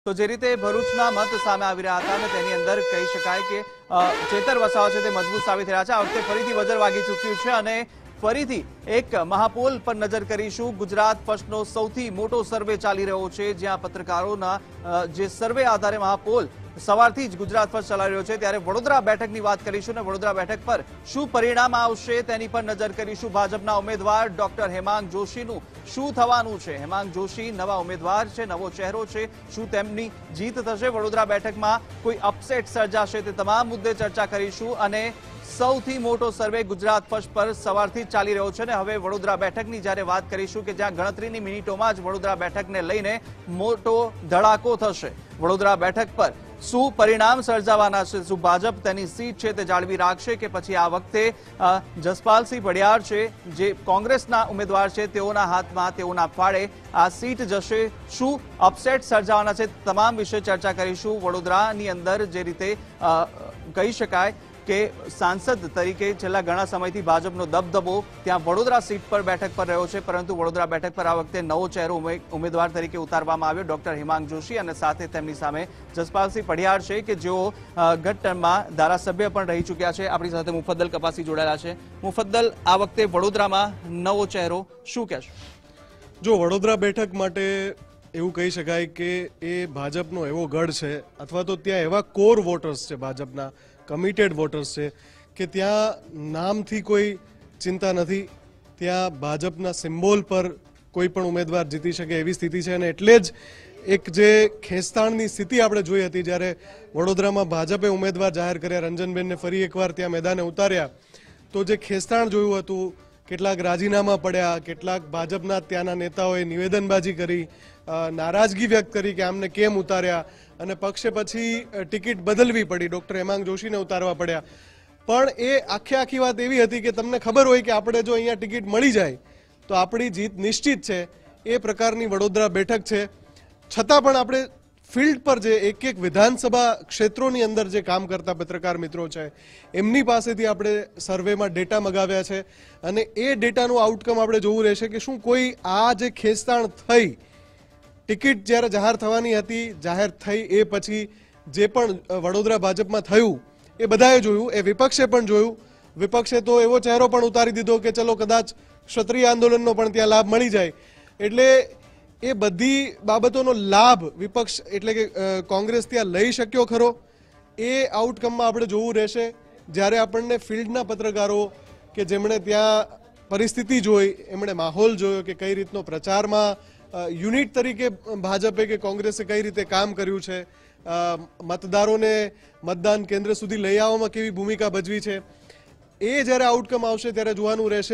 તો જે રીતે ભરૂચના મત સામે આવી રહ્યા હતા અને તેની અંદર કહી શકાય કે ચેતર વસાવા છે તે મજબૂત સાબિત થયા છે। આ વખતે ફરીથી વજર વાગી ચૂક્યું છે અને ફરીથી એક મહાપોલ પર નજર કરીશું। ગુજરાત ફર્સ્ટનો સૌથી મોટો સર્વે ચાલી રહ્યો છે, જ્યાં પત્રકારોના જે સર્વે આધારે મહાપોલ સવારથી જ ગુજરાત ફર્સ્ટ ચલાવી રહ્યો છે। ત્યારે વડોદરા બેઠકની વાત કરીશું અને વડોદરા બેઠક પર શું પરિણામ આવશે તેની પર નજર કરીશું। ભાજપના ઉમેદવાર ડોક્ટર હેમાંગ જોશીનું શું થવાનું છે? હેમાંગ જોશી નવા ઉમેદવાર છે, નવો ચહેરો છે, શું તેમની જીત થશે? વડોદરા બેઠકમાં કોઈ અપસેટ સર્જાશે? તે તમામ મુદ્દે ચર્ચા કરીશું અને સૌથી મોટો સર્વે ગુજરાત ફર્સ્ટ પર સવારથી જ ચાલી રહ્યો છે અને હવે વડોદરા બેઠકની જ્યારે વાત કરીશું કે જ્યાં ગણતરીની મિનિટોમાં જ વડોદરા બેઠકને લઈને મોટો ધડાકો થશે। વડોદરા બેઠક પર શું પરિણામ સર્જાવાના છે? શું ભાજપ તેની સીટ છે તે જાળવી રાખશે કે પછી આ વખતે જસપાલસિંહ પડિયાર છે જે કોંગ્રેસના ઉમેદવાર છે તેઓના હાથમાં, તેઓના ફાળે આ સીટ જશે? શું અપસેટ સર્જાવાના છે? તમામ વિશે ચર્ચા કરીશું। વડોદરાની અંદર જે રીતે કહી શકાય કે સાંસદ તરીકે છેલ્લા ઘણા સમયથી ભાજપનો દબદબો ત્યાં વડોદરા સીટ પર બેઠક પર રહ્યો છે, પરંતુ વડોદરા બેઠક પર આ વખતે નવો ચહેરો ઉમેદવાર તરીકે ઉતારવામાં આવ્યો ડોક્ટર હેમાંગ જોશી અને સાથે તેમની સામે જસપાલસિંહ પડિયાર છે કે જેઓ ગત ટર્મમાં ધારાસભ્ય પણ રહી ચૂક્યા છે। આપણી સાથે મુફદ્દલ કપાસી જોડાયેલા છે। મુફદ્દલ, આ વખતે વડોદરામાં નવો ચહેરો, શું કહેશો? જો વડોદરા બેઠક માટે એવું કહી શકાય કે એ ભાજપનો એવો ગઢ છે અથવા તો ત્યાં એવા કોર વોટર્સ છે, ભાજપના કમિટેડ વોટર્સ છે કે ત્યાં નામથી કોઈ ચિંતા નથી, ત્યાં ભાજપના સિમ્બોલ પર કોઈ પણ ઉમેદવાર જીતી શકે એવી સ્થિતિ છે અને એટલે જ એક જે ખેંચતાણની સ્થિતિ આપણે જોઈ હતી જ્યારે વડોદરામાં ભાજપે ઉમેદવાર જાહેર કર્યા, રંજનબેનને ફરી એકવાર ત્યાં મેદાને ઉતાર્યા, તો જે ખેંચતાણ જોયું હતું, કેટલાક રાજીનામા પડ્યા, કેટલાક ભાજપના ત્યાંના નેતાઓએ નિવેદનબાજી કરી, નારાજગી વ્યક્ત કરી કે આમને કેમ ઉતાર્યા અને પક્ષે પછી ટિકિટ બદલવી પડી, ડોક્ટર હેમાંગ જોશીને ઉતારવા પડ્યા। પણ એ આખી વાત એવી હતી કે તમને ખબર હોય કે આપણે જો અહીંયા ટિકિટ મળી જાય તો આપણી જીત નિશ્ચિત છે, એ પ્રકારની વડોદરા બેઠક છે। છતાં પણ આપણે ફિલ્ડ પર જે એક એક વિધાનસભા ક્ષેત્રોની અંદર જે કામ કરતા પત્રકાર મિત્રો છે એમની પાસેથી આપણે સર્વેમાં ડેટા મગાવ્યા છે અને એ ડેટાનું આઉટકમ આપણે જોવું રહેશે કે શું કોઈ આ જે ખેંચતાણ થઈ, ટિકિટ જ્યારે જાહેર થવાની હતી, જાહેર થઈ એ પછી જે પણ વડોદરા ભાજપમાં થયું એ બધાએ જોયું, એ વિપક્ષે પણ જોયું। વિપક્ષે તો એવો ચહેરો પણ ઉતારી દીધો કે ચલો કદાચ ક્ષત્રિય આંદોલનનો પણ ત્યાં લાભ મળી જાય, એટલે એ બધી બાબતોનો લાભ વિપક્ષ એટલે કે કોંગ્રેસ ત્યાં લઈ શક્યો ખરો? એ આઉટકમમાં આપણે જોવું રહેશે જ્યારે આપણને ફિલ્ડના પત્રકારો કે જેમણે ત્યાં પરિસ્થિતિ જોઈ, એમણે માહોલ જોયો કે કઈ રીતનો પ્રચારમાં યુનિટ તરીકે ભાજપે કે કોંગ્રેસે કઈ રીતે કામ કર્યું છે, મતદારોને મતદાન કેન્દ્ર સુધી લઈ આવવામાં કેવી ભૂમિકા ભજવી છે, એ જ્યારે આઉટકમ આવશે ત્યારે જોવાનું રહેશે।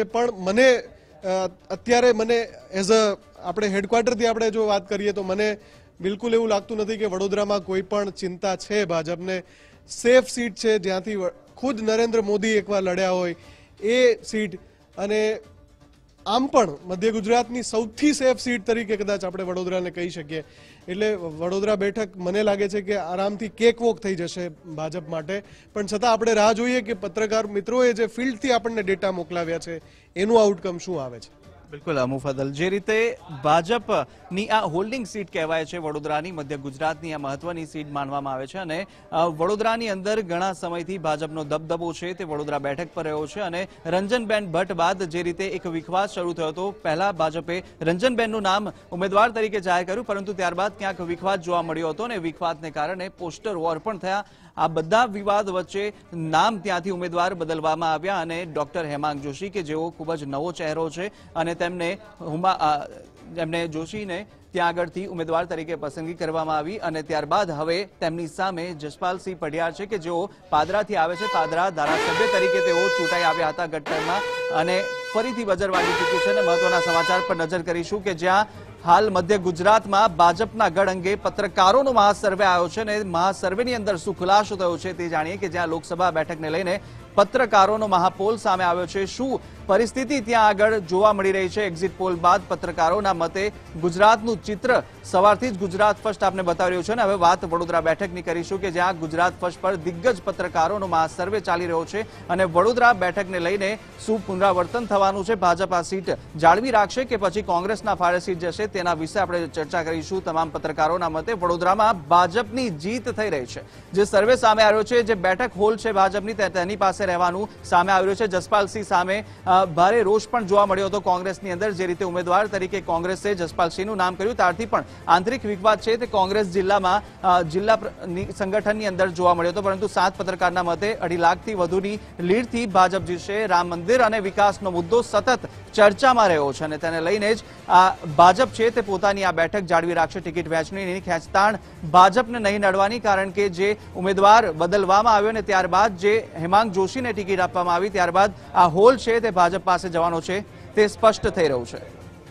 પણ અત્યારે એઝ આપણે હેડક્વાર્ટરથી આપણે જો વાત કરીએ તો મને બિલકુલ એવું લાગતું નથી કે વડોદરામાં કોઈ પણ ચિંતા છે ભાજપને। સેફ સીટ છે, જ્યાંથી ખુદ નરેન્દ્ર મોદી એકવાર લડ્યા હોય એ સીટ, અને આમ પણ મધ્ય ગુજરાતની સૌથી સેફ સીટ તરીકે કદાચ આપણે વડોદરાને કહી શકીએ। એટલે વડોદરા બેઠક મને લાગે છે કે આરામથી કેકવોક થઈ જશે ભાજપ માટે, પણ છતાં આપણે રાહ જોઈએ કે પત્રકાર મિત્રોએ જે ફિલ્ડથી આપણને ડેટા મોકલાવ્યા છે એનું આઉટકમ શું આવે છે। બિલકુલ મુફદ્દલ, જે રીતે ભાજપની આ હોલ્ડિંગ સીટ કહેવાય છે વડોદરાની, મધ્ય ગુજરાતની આ મહત્વની સીટ માનવામાં આવે છે અને વડોદરાની અંદર ઘણા સમયથી ભાજપનો દબદબો છે તે વડોદરા બેઠક પર રહ્યો છે અને રંજનબેન ભટ્ટ બાદ જે રીતે એક વિખવાદ શરૂ થયો હતો, પહેલા ભાજપે રંજનબેનનું નામ ઉમેદવાર તરીકે જાહેર કર્યું, પરંતુ ત્યારબાદ ક્યાંક વિખવાદ જોવા મળ્યો હતો અને વિખવાદને કારણે પોસ્ટર વોર પણ થયા। આ બધા વિવાદ વચ્ચે નામ ત્યાંથી ઉમેદવાર બદલવામાં આવ્યા અને ડોક્ટર હેમાંગ જોશી કે જેઓ ખૂબ જ નવો ચહેરો છે અને તેમને જોશીને ત્યાં આગળથી ઉમેદવાર તરીકે પસંદગી કરવામાં આવી અને ત્યારબાદ હવે તેમની સામે જસપાલસિંહ પડિયાર છે કે જેઓ પાદરાથી આવે છે, પાદરા ધારાસભ્ય તરીકે તેઓ ચૂંટાઈ આવ્યા હતા ગત ટર્મમાં અને ફરીથી બજર વાગી ચૂક્યું છે અને મહત્વના સમાચાર પર નજર કરીશું કે જ્યાં હાલ મધ્ય ગુજરાતમાં ભાજપના ગઢ અંગે પત્રકારોનો મહાસર્વે આવ્યો છે અને મહાસર્વેની અંદર શું ખુલાસો થયો છે તે જાણીએ કે જ્યાં લોકસભા બેઠકને લઈને પત્રકારોનો મહાપોલ સામે આવ્યો છે। શું પરિસ્થિતિ ત્યાં આગળ જોવા મળી રહી છે? એક્ઝિટ પોલ બાદ પત્રકારોના મતે ગુજરાતનું ચિત્ર સવારથી જ ગુજરાત ફર્સ્ટ આપને બતાવી રહ્યું છે અને હવે વાત વડોદરા બેઠકની કરીશું કે જ્યાં ગુજરાત ફર્સ્ટ પર દિગ્ગજ પત્રકારોનો મહાસર્વે ચાલી રહ્યો છે અને વડોદરા બેઠકને લઈને શું પુનરાવર્તન થવાનું છે? ભાજપ આ સીટ જાળવી રાખશે કે પછી કોંગ્રેસના ફાળે સીટ જશે? તેના વિશે આપણે ચર્ચા કરીશું। તમામ પત્રકારોના મતે વડોદરામાં ભાજપની જીત થઈ રહી છે। જે સર્વે સામે આવ્યો છે, જે બેઠક હોલ છે ભાજપની તેની પાસે રહેવાનું સામે આવ્યું છે। જસપાલસિંહ સામે ભારે રોષ પણ જોવા મળ્યો હતો કોંગ્રેસની અંદર। જે રીતે ઉમેદવાર તરીકે કોંગ્રેસે જસપાલસિંહનું નામ કર્યું ત્યારથી પણ આંતરિક વિવાદ છે તે કોંગ્રેસ જિલ્લા સંગઠનની અંદર જોવા મળ્યો હતો, પરંતુ 7 પત્રકારના મતે 2.5 લાખથી વધુની લીડથી ભાજપ જીતશે। રામ મંદિર અને વિકાસનો મુદ્દો સતત ચર્ચામાં રહ્યો છે અને તેને લઈને જ આ ભાજપ છે તે પોતાની આ બેઠક જાળવી રાખશે। ટિકિટ વહેંચણીની ખેંચતાણ ભાજપને નહીં નડવાની, કારણ કે જે ઉમેદવાર બદલવામાં આવ્યો ને ત્યારબાદ જે હેમાંગ જોશીને ટિકિટ આપવામાં આવી ત્યારબાદ આ હોલ છે તે ભાજપ પાસે જવાનો છે તે સ્પષ્ટ થઈ રહ્યું છે।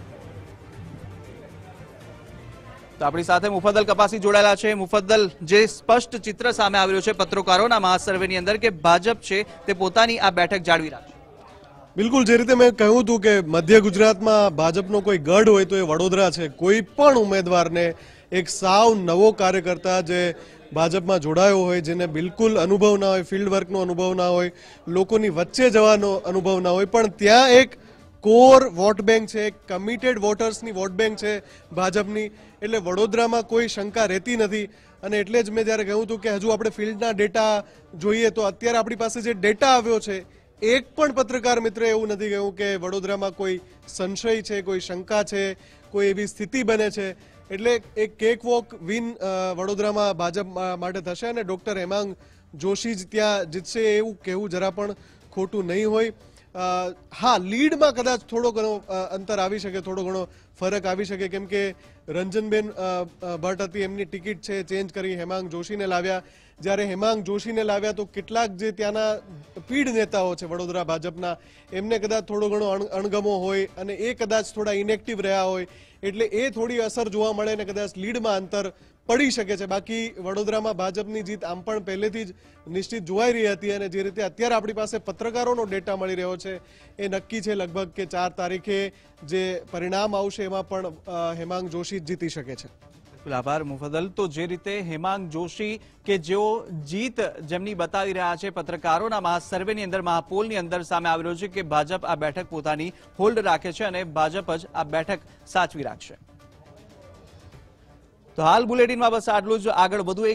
તો આપણી સાથે મુફદ્દલ કપાસી જોડાયેલા છે। મુફદ્દલ, જે સ્પષ્ટ ચિત્ર સામે આવી રહ્યું છે પત્રકારોના મહાસર્વેની અંદર કે ભાજપ છે તે પોતાની આ બેઠક જાળવી રાખશે। બિલકુલ, જે રીતે મેં કહ્યું હતું કે મધ્ય ગુજરાતમાં ભાજપનો કોઈ ગઢ હોય તો એ વડોદરા છે। કોઈ પણ ઉમેદવારને એક સાવ નવો કાર્યકર્તા જે ભાજપમાં જોડાયો હોય, જેને બિલકુલ અનુભવ ના હોય, ફિલ્ડ વર્કનો અનુભવ ના હોય, લોકોની વચ્ચે જવાનો અનુભવ ના હોય, પણ ત્યાં એક કોર વોટ બેંક છે, એક કમિટેડ વોટર્સની વોટ બેંક છે ભાજપની, એટલે વડોદરામાં કોઈ શંકા રહેતી નથી। અને એટલે જ મેં જ્યારે કહ્યું હતું કે હજુ આપણે ફિલ્ડના ડેટા જોઈએ તો અત્યારે આપણી પાસે જે ડેટા આવ્યો છે, એક પણ પત્રકાર મિત્રે એવું નથી કહ્યું કે વડોદરામાં કોઈ સંશય છે, કોઈ શંકા છે, કોઈ એવી સ્થિતિ બને છે। એટલે એક કેક વોક વિન વડોદરામાં ભાજપ માટે થશે અને ડોક્ટર હેમાંગ જોશી જ ત્યાં જીતશે એવું કહેવું જરા પણ ખોટું નહીં હોય। હા, લીડમાં કદાચ થોડો ઘણો અંતર આવી શકે, થોડો ઘણો ફરક આવી શકે, કેમ કે રંજનબેન ભટ્ટ હતી, એમની ટિકિટ છે ચેન્જ કરી હેમાંગ જોશીને લાવ્યા। જ્યારે હેમાંગ જોશીને લાવ્યા તો કેટલાક જે ત્યાંના પીઢ નેતાઓ છે વડોદરા ભાજપના, એમને કદાચ થોડો ઘણો અણગમો હોય અને એ કદાચ થોડા ઇનેક્ટિવ રહ્યા હોય, એટલે એ થોડી અસર જોવા મળે અને કદાચ લીડમાં અંતર પડી શકે છે। બાકી વડોદરામાં ભાજપની જીત આમ પણ પહેલેથી જ નિશ્ચિત જોવાઈ રહી હતી અને જે રીતે અત્યારે આપણી પાસે પત્રકારોનો ડેટા મળી રહ્યો છે એ નક્કી છે લગભગ કે 4 તારીખે જે પરિણામ આવશે એમાં પણ હેમાંગ જોશી જીતી શકે છે। આભાર મુફદ્દલ। તો જે રીતે હેમાંગ જોશી કે જેઓ જીત જેમની બતાવી રહ્યા છે પત્રકારોના મહાસર્વેની અંદર, મહાપોલની અંદર સામે આવી રહ્યો છે કે ભાજપ આ બેઠક પોતાની હોલ્ડ રાખે છે અને ભાજપ જ આ બેઠક સાચવી રાખશે। તો હાલ બુલેટિનમાં બસ આટલું જ। આગળ વધુ